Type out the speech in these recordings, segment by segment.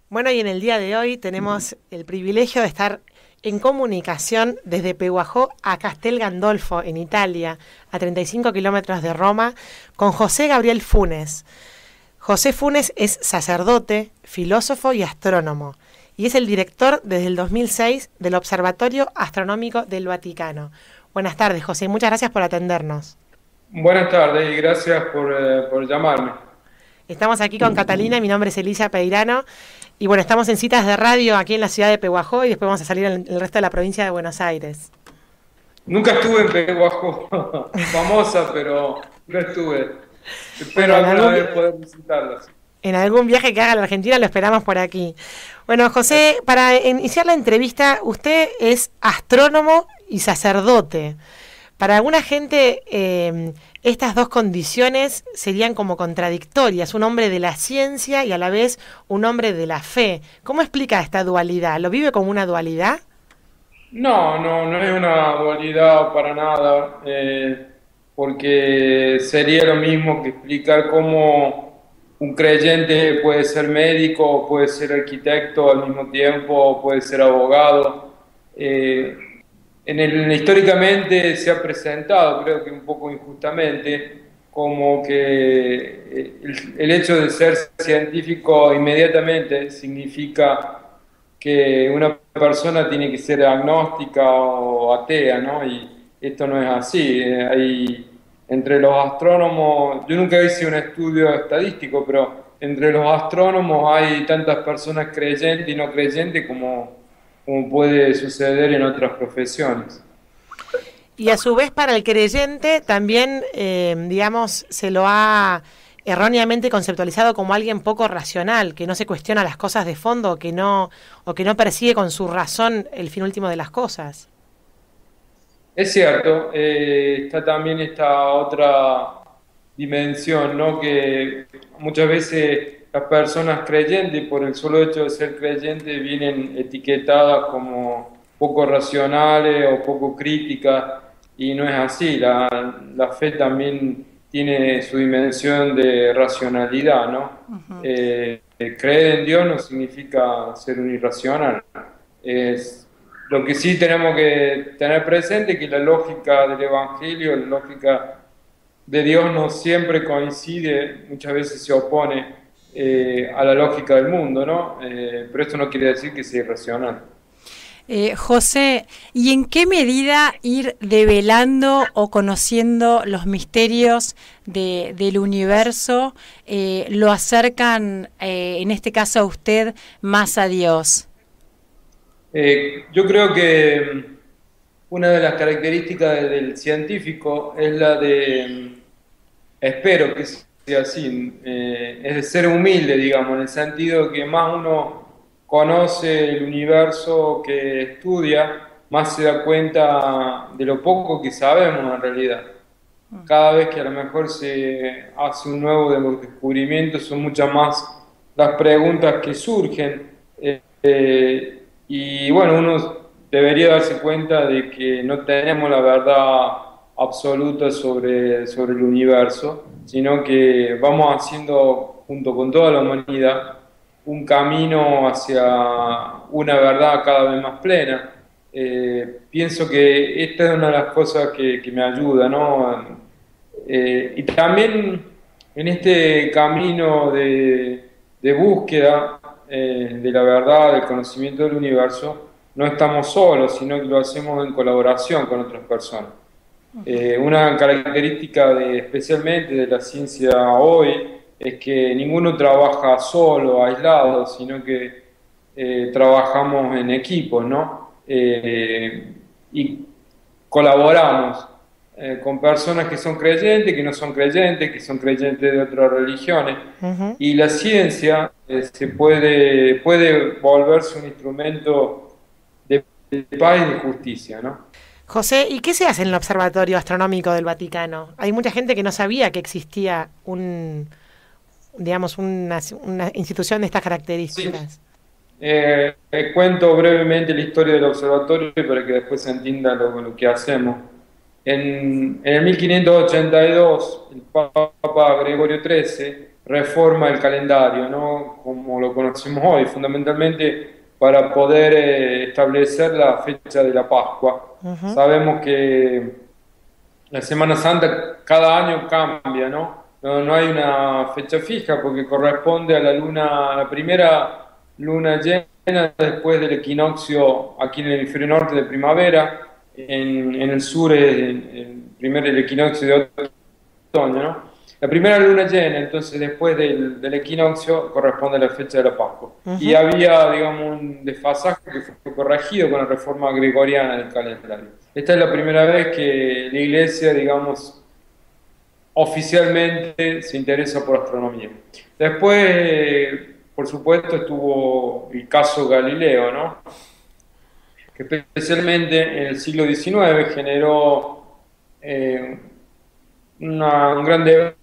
Bueno, y en el día de hoy tenemos el privilegio de estar en comunicación desde Pehuajó a Castel Gandolfo, en Italia, a 35 kilómetros de Roma, con José Gabriel Funes. José Funes es sacerdote, filósofo y astrónomo, y es el director desde el 2006 del Observatorio Astronómico del Vaticano. Buenas tardes, José, y muchas gracias por atendernos. Buenas tardes y gracias por llamarme. Estamos aquí con Catalina, mi nombre es Elisa Peirano, y bueno, estamos en citas de radio aquí en la ciudad de Pehuajó y después vamos a salir en el resto de la provincia de Buenos Aires. Nunca estuve en Pehuajó, famosa, pero nunca estuve. Bueno, Espero alguna vez poder visitarlas. en algún viaje que haga a la Argentina lo esperamos por aquí. Bueno, José, para iniciar la entrevista, usted es astrónomo y sacerdote. Para alguna gente, estas dos condiciones serían como contradictorias, un hombre de la ciencia y a la vez un hombre de la fe. ¿Cómo explica esta dualidad? ¿Lo vive como una dualidad? No es una dualidad para nada, porque sería lo mismo que explicar cómo un creyente puede ser médico, puede ser arquitecto al mismo tiempo, puede ser abogado. Eh, Históricamente se ha presentado, creo que un poco injustamente, como que el hecho de ser científico inmediatamente significa que una persona tiene que ser agnóstica o atea, ¿no? Y esto no es así. Entre los astrónomos, yo nunca hice un estudio estadístico, pero entre los astrónomos hay tantas personas creyentes y no creyentes como puede suceder en otras profesiones. Y a su vez para el creyente también, digamos, se lo ha erróneamente conceptualizado como alguien poco racional, que no se cuestiona las cosas de fondo, o que no persigue con su razón el fin último de las cosas. Es cierto, está también esta otra dimensión, ¿no? Que muchas veces las personas creyentes, por el solo hecho de ser creyentes, vienen etiquetadas como poco racionales o poco críticas, y no es así. La fe también tiene su dimensión de racionalidad, ¿no? Creer en Dios no significa ser un irracional. Es, lo que sí tenemos que tener presente es que la lógica del Evangelio, la lógica de Dios no siempre coincide, muchas veces se opone a la lógica del mundo, ¿no? Pero esto no quiere decir que sea irracional. José, ¿y en qué medida ir develando o conociendo los misterios del universo lo acercan, en este caso a usted, más a Dios? Yo creo que una de las características del científico es la de, espero que sea así, es de ser humilde, digamos, en el sentido que más uno conoce el universo que estudia, más se da cuenta de lo poco que sabemos en realidad. Cada vez que a lo mejor se hace un nuevo descubrimiento, son muchas más las preguntas que surgen. Y bueno, uno debería darse cuenta de que no tenemos la verdad absoluta sobre el universo, sino que vamos haciendo, junto con toda la humanidad, un camino hacia una verdad cada vez más plena. Pienso que esta es una de las cosas que me ayuda, ¿no? Y también en este camino de búsqueda de la verdad, del conocimiento del universo, no estamos solos, sino que lo hacemos en colaboración con otras personas. Una característica especialmente de la ciencia hoy es que ninguno trabaja solo, aislado, sino que trabajamos en equipos, ¿no? Y colaboramos con personas que son creyentes, que no son creyentes, que son creyentes de otras religiones. Ujú. Y la ciencia puede volverse un instrumento de paz y de justicia, ¿no? José, ¿y qué se hace en el Observatorio Astronómico del Vaticano? Hay mucha gente que no sabía que existía digamos, una institución de estas Sí. características. Cuento brevemente la historia del observatorio para que después se entienda lo que hacemos. En el 1582, el Papa Gregorio XIII reforma del calendario, ¿no? Como lo conocemos hoy, fundamentalmente para poder establecer la fecha de la Pascua. Sabemos que la Semana Santa cada año cambia, ¿no? No hay una fecha fija porque corresponde a la primera luna llena después del equinoccio aquí en el hemisferio norte de primavera, en el sur es el equinoccio de otoño, ¿no? La primera luna llena, entonces después del equinoccio, corresponde a la fecha de la Pascua. Y había, digamos, un desfasaje que fue corregido con la reforma gregoriana del calendario. Esta es la primera vez que la Iglesia, digamos, oficialmente se interesa por astronomía. Después, por supuesto, estuvo el caso Galileo, ¿no? Que especialmente en el siglo XIX generó un gran debate,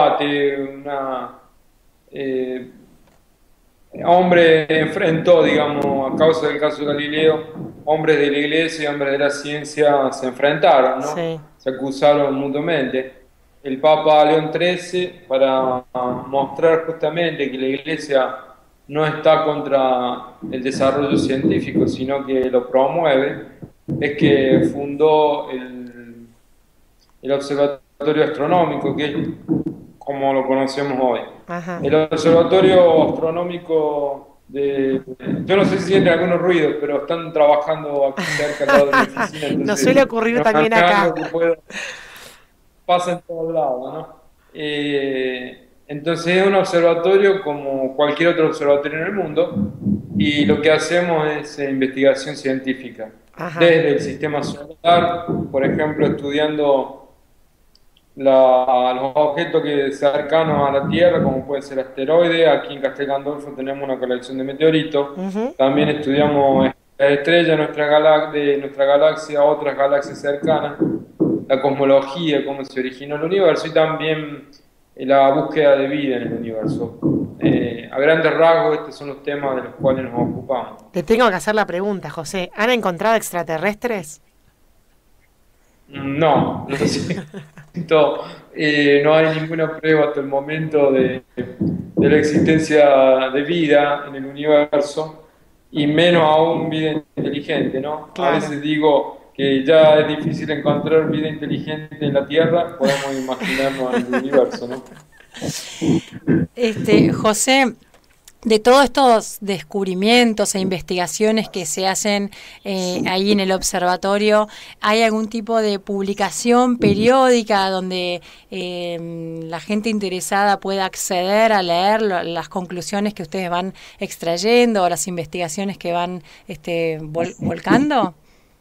hombre enfrentó, digamos, a causa del caso Galileo, hombres de la iglesia y hombres de la ciencia se enfrentaron, ¿no? Sí. Se acusaron mutuamente. El Papa León XIII, para mostrar justamente que la iglesia no está contra el desarrollo científico, sino que lo promueve, es que fundó el Observatorio Astronómico, que es como lo conocemos hoy. Ajá. El Observatorio Astronómico yo no sé si sienten algunos ruidos, pero están trabajando aquí cerca al lado de la oficina. Entonces, nos suele ocurrir también acá. Pasa en todos lados, ¿no? Entonces es un observatorio como cualquier otro observatorio en el mundo, y lo que hacemos es investigación científica. Ajá. Desde el sistema solar, por ejemplo, estudiando los objetos que cercanos a la Tierra, como puede ser asteroides. Aquí en Castel Gandolfo tenemos una colección de meteoritos. También estudiamos las estrellas de nuestra galaxia, otras galaxias cercanas, la cosmología, cómo se originó el universo, y también la búsqueda de vida en el universo. A grandes rasgos, estos son los temas de los cuales nos ocupamos. Te tengo que hacer la pregunta, José. ¿Han encontrado extraterrestres? No, lo siento. No hay ninguna prueba hasta el momento de la existencia de vida en el universo, y menos aún vida inteligente, ¿no? Claro. A veces digo que ya es difícil encontrar vida inteligente en la Tierra, podemos imaginarnos en el universo, ¿no? José, de todos estos descubrimientos e investigaciones que se hacen ahí en el observatorio, ¿hay algún tipo de publicación periódica donde la gente interesada pueda acceder a leer las conclusiones que ustedes van extrayendo o las investigaciones que van volcando?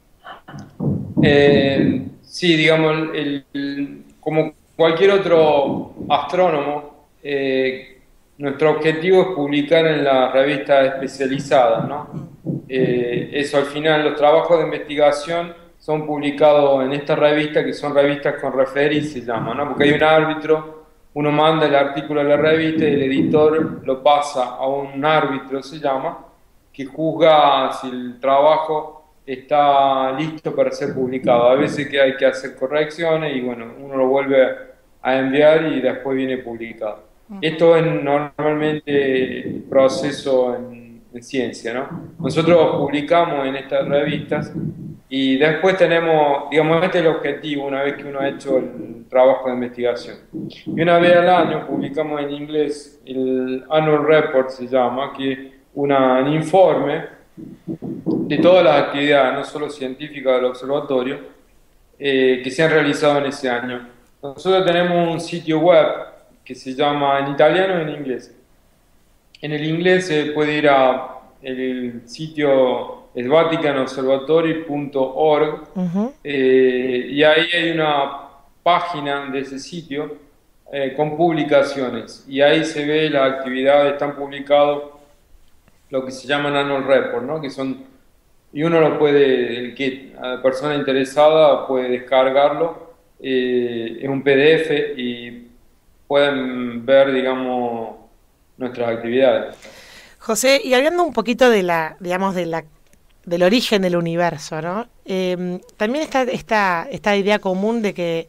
Sí, digamos, como cualquier otro astrónomo, nuestro objetivo es publicar en las revistas especializadas, ¿no? Eso, al final, los trabajos de investigación son publicados en estas revistas, que son revistas con referí, se llama, ¿no? Porque hay un árbitro, uno manda el artículo a la revista y el editor lo pasa a un árbitro, se llama, que juzga si el trabajo está listo para ser publicado. A veces que hay que hacer correcciones y bueno, uno lo vuelve a enviar y después viene publicado. Esto es normalmente el proceso en ciencia, ¿no? Nosotros publicamos en estas revistas y después tenemos, digamos, este es el objetivo una vez que uno ha hecho el trabajo de investigación. Y una vez al año publicamos en inglés el Annual Report, se llama, que es un informe de todas las actividades, no solo científicas del observatorio, que se han realizado en ese año. Nosotros tenemos un sitio web que se llama en italiano y en inglés. En el inglés se puede ir a el sitio es vaticanobservatory.org, y ahí hay una página de ese sitio con publicaciones, y ahí se ve las actividades, están publicados lo que se llaman Annual Report, ¿no? Que son, y uno lo puede, la persona interesada puede descargarlo, es un PDF y pueden ver, digamos, nuestras actividades. José, y hablando un poquito de del origen del universo, ¿no? También está esta idea común de que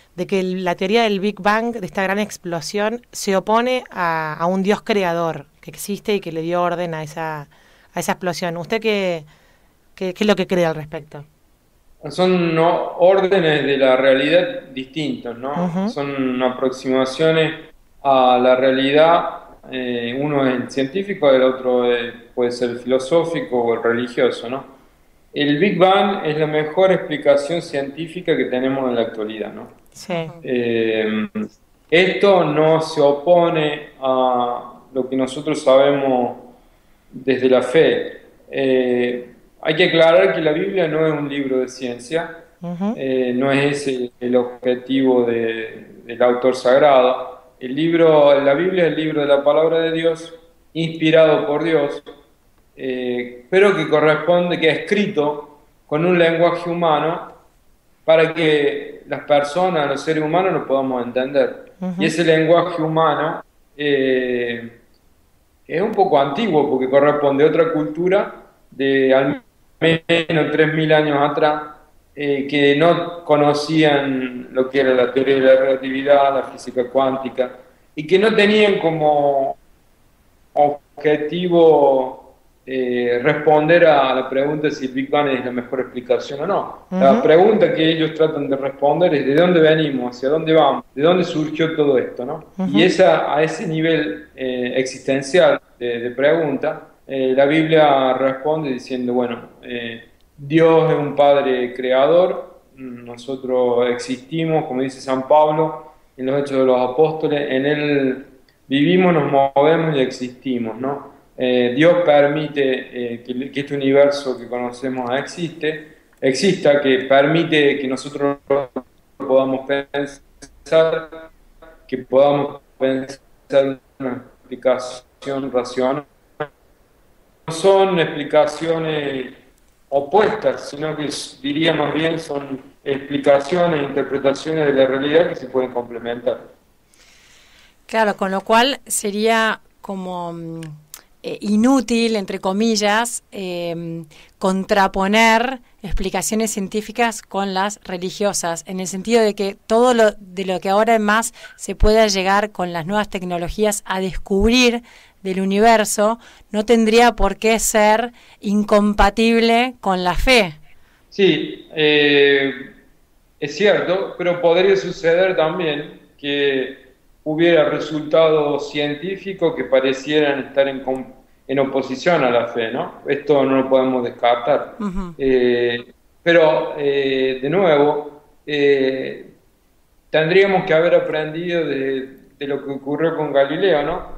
de que la teoría del Big Bang, de esta gran explosión, se opone a un Dios creador que existe y que le dio orden a esa explosión. ¿Usted qué es lo que cree al respecto? Son órdenes de la realidad distintos, ¿no? Ujú. Son aproximaciones a la realidad. Uno es el científico, el otro puede ser el filosófico o el religioso, ¿no? El Big Bang es la mejor explicación científica que tenemos en la actualidad, ¿no? Sí. Esto no se opone a lo que nosotros sabemos desde la fe. Hay que aclarar que la Biblia no es un libro de ciencia, Ujú. no es ese el objetivo del autor sagrado. La Biblia es el libro de la palabra de Dios, inspirado por Dios, pero que es escrito con un lenguaje humano para que las personas, los seres humanos, lo podamos entender. Y Ujú. ese lenguaje humano es un poco antiguo porque corresponde a otra cultura de al menos 3.000 años atrás, que no conocían lo que era la teoría de la relatividad, la física cuántica, y que no tenían como objetivo responder a la pregunta si el Big Bang es la mejor explicación o no. La Ujú. pregunta que ellos tratan de responder es de dónde venimos, hacia dónde vamos, de dónde surgió todo esto, ¿no? Y Ujú. a ese nivel existencial de pregunta, la Biblia responde diciendo, bueno, Dios es un Padre creador, nosotros existimos, como dice San Pablo en los Hechos de los Apóstoles, en Él vivimos, nos movemos y existimos, ¿no? Dios permite que este universo que conocemos exista, que permite que nosotros podamos pensar, que podamos pensar una explicación racional. No son explicaciones opuestas, sino que diría más bien son explicaciones, interpretaciones de la realidad que se pueden complementar. Claro, con lo cual sería como inútil, entre comillas, contraponer explicaciones científicas con las religiosas, en el sentido de que de lo que ahora en más se pueda llegar con las nuevas tecnologías a descubrir del universo, no tendría por qué ser incompatible con la fe. Sí, es cierto, pero podría suceder también que hubiera resultados científicos que parecieran estar en oposición a la fe, ¿no? Esto no lo podemos descartar. Ujú. De nuevo, tendríamos que haber aprendido de lo que ocurrió con Galileo, ¿no?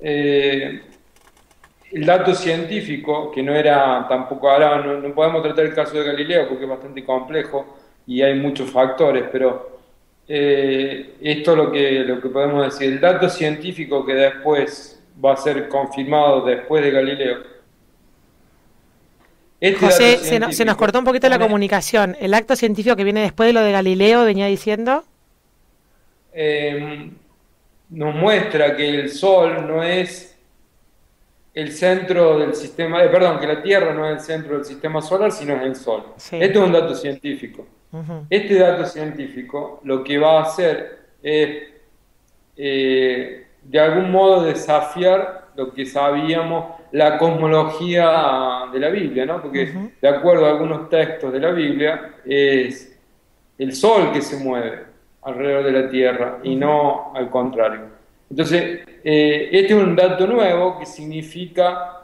El dato científico, que no era tampoco, ahora no podemos tratar el caso de Galileo porque es bastante complejo y hay muchos factores, pero esto es lo que podemos decir. El dato científico que después va a ser confirmado después de Galileo, este dato José, se nos científico cortó un poquito la comunicación. El acto científico que viene después de lo de Galileo venía diciendo. eh, nos muestra que el Sol no es el centro del sistema, perdón, que la Tierra no es el centro del sistema solar, sino es el Sol. Sí. Esto es un dato científico. Ujú. Este dato científico lo que va a hacer es, de algún modo, desafiar lo que sabíamos, la cosmología de la Biblia, ¿no? Porque, Ujú. de acuerdo a algunos textos de la Biblia, es el Sol que se mueve alrededor de la Tierra y Ujú. no al contrario. Entonces, este es un dato nuevo que significa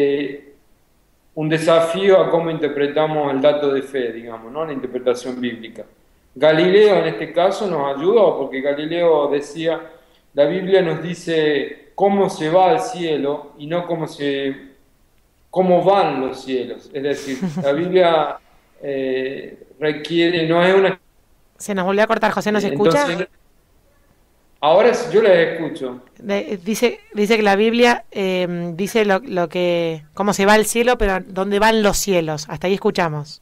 un desafío a cómo interpretamos el dato de fe, digamos, ¿no? La interpretación bíblica. Galileo en este caso nos ayudó porque Galileo decía, la Biblia nos dice cómo se va al cielo y no cómo van los cielos. Es decir, la Biblia requiere, no es una... Se nos volvió a cortar, José, ¿nos escucha? Entonces, ahora yo les escucho. Dice que la Biblia dice lo que, cómo se va al cielo, pero dónde van los cielos. Hasta ahí escuchamos.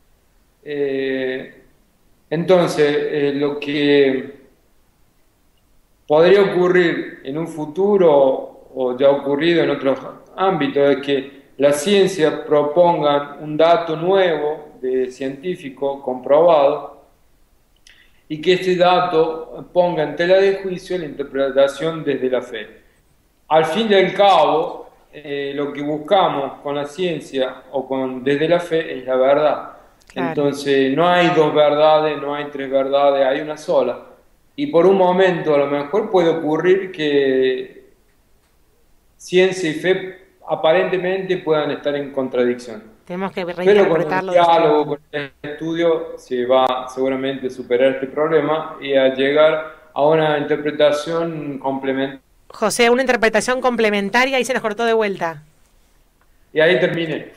Entonces, lo que podría ocurrir en un futuro o ya ha ocurrido en otros ámbitos es que la ciencia proponga un dato nuevo de científico comprobado y que este dato ponga en tela de juicio la interpretación desde la fe. Al fin y al cabo, lo que buscamos con la ciencia o desde la fe es la verdad. Claro. Entonces, no hay dos verdades, no hay tres verdades, hay una sola. Y por un momento, a lo mejor puede ocurrir que ciencia y fe aparentemente puedan estar en contradicción. Tenemos que Pero con el reinterpretarlo. diálogo, con el estudio, se va seguramente a superar este problema y a llegar a una interpretación complementaria. José, una interpretación complementaria y se nos cortó de vuelta. Y ahí terminé.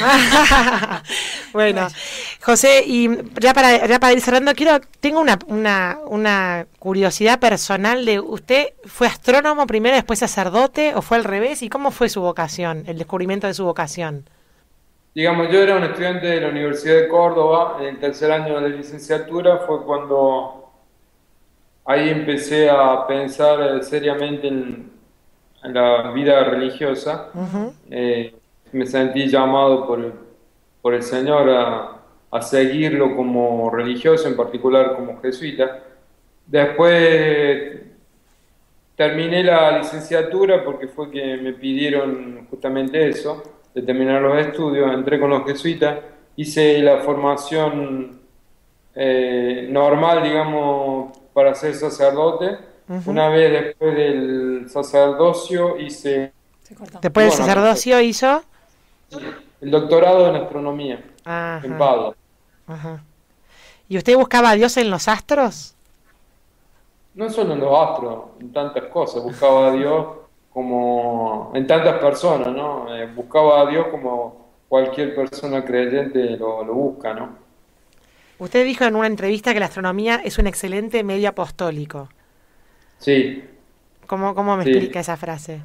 Bueno, José, y ya para ir cerrando, tengo una curiosidad personal de usted. ¿Fue astrónomo primero, después sacerdote, o fue al revés? ¿Y cómo fue su vocación, el descubrimiento de su vocación? Digamos, yo era un estudiante de la Universidad de Córdoba, en el tercer año de licenciatura fue cuando ahí empecé a pensar seriamente en la vida religiosa. Uh-huh. Me sentí llamado por el Señor a seguirlo como religioso, en particular como jesuita. Después terminé la licenciatura porque fue que me pidieron justamente eso, de terminar los estudios. Entré con los jesuitas, hice la formación normal, digamos, para ser sacerdote. Uh-huh. Una vez después del sacerdocio hice... Después del sacerdocio hizo... el doctorado en astronomía. Ajá. En Padua. Ajá. ¿Y usted buscaba a Dios en los astros? No solo en los astros, en tantas cosas. Buscaba a Dios como en tantas personas, ¿no? Buscaba a Dios como cualquier persona creyente lo busca, ¿no? Usted dijo en una entrevista que la astronomía es un excelente medio apostólico. Sí. ¿Cómo me Sí. explica esa frase?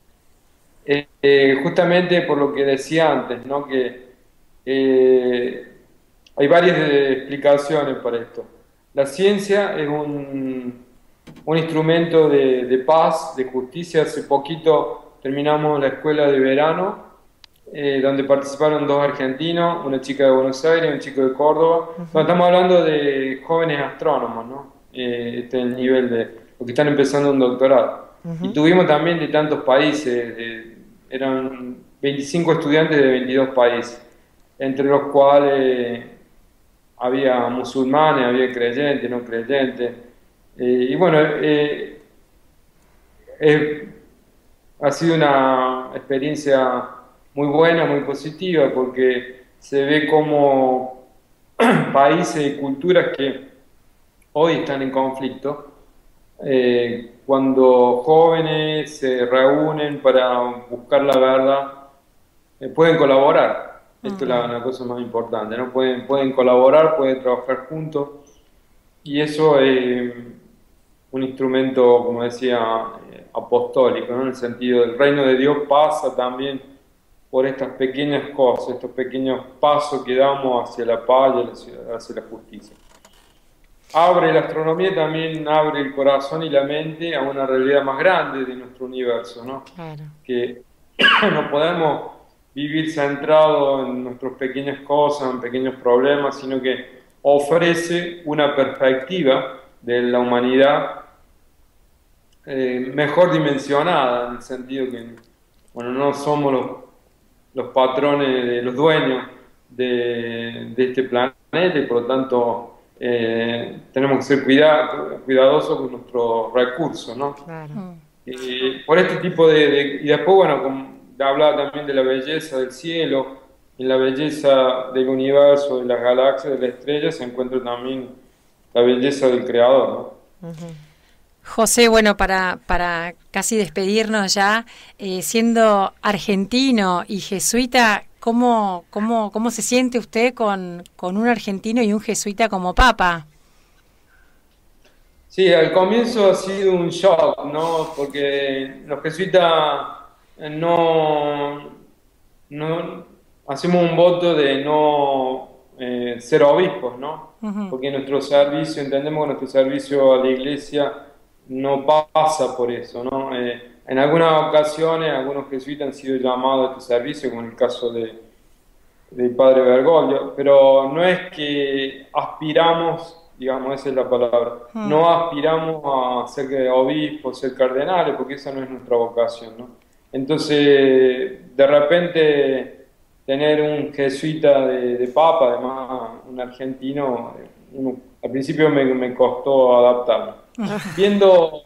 Justamente por lo que decía antes, ¿no? Que hay varias explicaciones para esto. La ciencia es un instrumento de paz, de justicia. Hace poquito terminamos la escuela de verano, donde participaron dos argentinos, una chica de Buenos Aires y un chico de Córdoba. Uh-huh. Bueno, estamos hablando de jóvenes astrónomos, ¿no? Este es el nivel de los que están empezando un doctorado. Uh-huh. Y tuvimos también de tantos países, eran 25 estudiantes de 22 países, entre los cuales había musulmanes, había creyentes, no creyentes. Y bueno, ha sido una experiencia muy buena, muy positiva, porque se ve como países y culturas que hoy están en conflicto, cuando jóvenes se reúnen para buscar la verdad, pueden colaborar. Esto es la cosa más importante, ¿no? Pueden colaborar, pueden trabajar juntos, y eso es un instrumento, como decía, apostólico, ¿no? En el sentido del reino de Dios pasa también por estas pequeñas cosas, estos pequeños pasos que damos hacia la paz y hacia la justicia. La astronomía también abre el corazón y la mente a una realidad más grande de nuestro universo, ¿no? Claro. Que no podemos vivir centrados en nuestras pequeñas cosas, en pequeños problemas, sino que ofrece una perspectiva de la humanidad mejor dimensionada, en el sentido que, bueno, no somos los patrones, los dueños de este planeta, y por lo tanto tenemos que ser cuidadosos con nuestros recursos, ¿no? Claro. Por este tipo y después, bueno, hablaba también de la belleza del cielo, en la belleza del universo, de las galaxias, de las estrellas, se encuentra también la belleza del Creador, ¿no? Uh-huh. José, bueno, para casi despedirnos ya, siendo argentino y jesuita, ¿cómo se siente usted con un argentino y un jesuita como papa? Sí, al comienzo ha sido un shock, ¿no? Porque los jesuitas no hacemos un voto de no ser obispos, ¿no? Uh-huh. Porque nuestro servicio, entendemos que nuestro servicio a la iglesia no pasa por eso, ¿no? En algunas ocasiones algunos jesuitas han sido llamados a este servicio, como en el caso del padre Bergoglio, pero no es que aspiramos digamos, esa es la palabra. No aspiramos a ser obispos, ser cardenales, porque esa no es nuestra vocación, ¿no? Entonces, de repente, tener un jesuita de papa, además un argentino, al principio me costó adaptarme. Viendo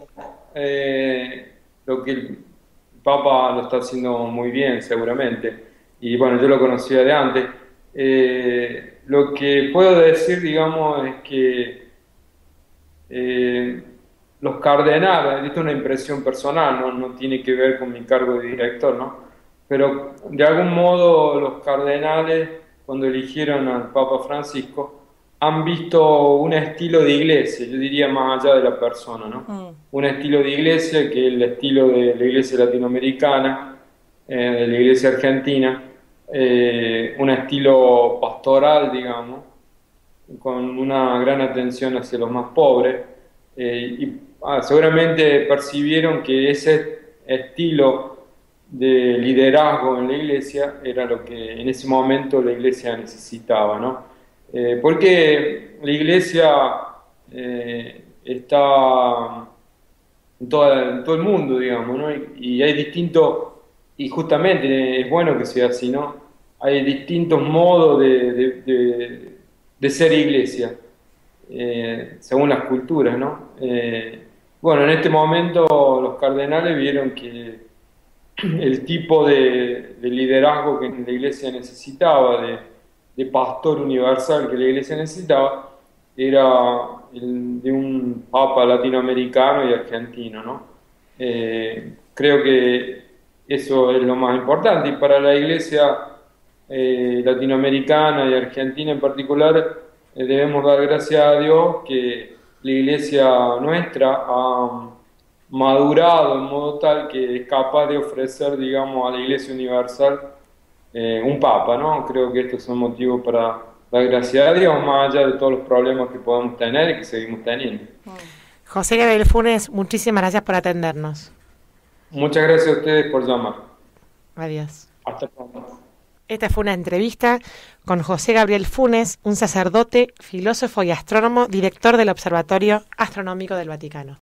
lo que el papa lo está haciendo muy bien, seguramente, y bueno, yo lo conocía de antes. Lo que puedo decir, digamos, es que los cardenales, esto es una impresión personal, no tiene que ver con mi cargo de director, ¿no? Pero de algún modo los cardenales, cuando eligieron al Papa Francisco, han visto un estilo de iglesia, yo diría más allá de la persona, ¿no? Un estilo de iglesia que es el estilo de la iglesia latinoamericana, de la iglesia argentina, un estilo pastoral, digamos, con una gran atención hacia los más pobres, seguramente percibieron que ese estilo de liderazgo en la iglesia era lo que en ese momento la iglesia necesitaba, ¿no? Porque la iglesia está en todo el mundo, digamos, ¿no? Y hay distintos, y justamente es bueno que sea así, ¿no? Hay distintos modos de ser iglesia, según las culturas, ¿no? Bueno, en este momento los cardenales vieron que el tipo de liderazgo que la iglesia necesitaba, de pastor universal que la iglesia necesitaba, era el de un papa latinoamericano y argentino, ¿no? Creo que eso es lo más importante, y para la iglesia latinoamericana y argentina en particular, debemos dar gracias a Dios que la iglesia nuestra ha madurado en modo tal que es capaz de ofrecer, digamos, a la iglesia universal un papa, ¿no? Creo que estos son motivos para dar gracias a Dios, más allá de todos los problemas que podemos tener y que seguimos teniendo. José Gabriel Funes, muchísimas gracias por atendernos. Muchas gracias a ustedes por llamar. Adiós. Hasta pronto. Esta fue una entrevista con José Gabriel Funes, un sacerdote, filósofo y astrónomo, director del Observatorio Astronómico del Vaticano.